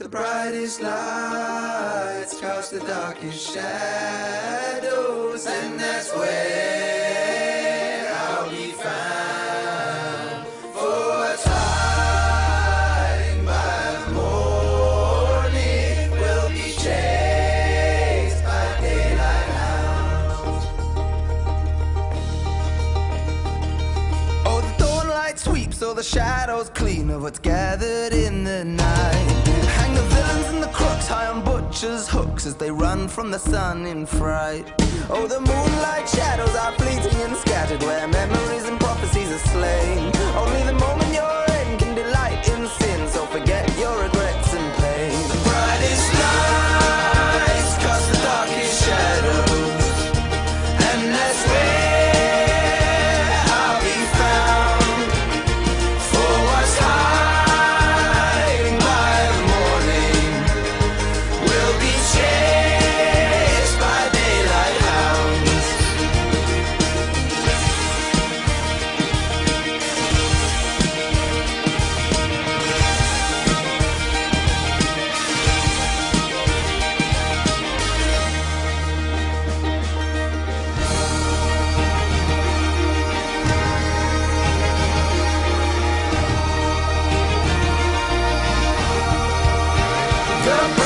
The brightest lights cast the darkest shadows, and that's where I'll be found. For what's hiding by the morning will be chased by daylight hounds. Oh, the dawn light sweeps all the shadows clean of what's gathered in the night. Hang the villains and the crooks high on butchers' hooks as they run from the sun in fright. Oh, the moonlight shadows are fleeting and scattered where memories and prophecies are slain. Only the moment you're in can delight in sin, so forget your regrets and pain. The brightest lights cast the darkest shadows, and that's where I'll be found. For what's hiding by the morning will be chased by daylight hounds. The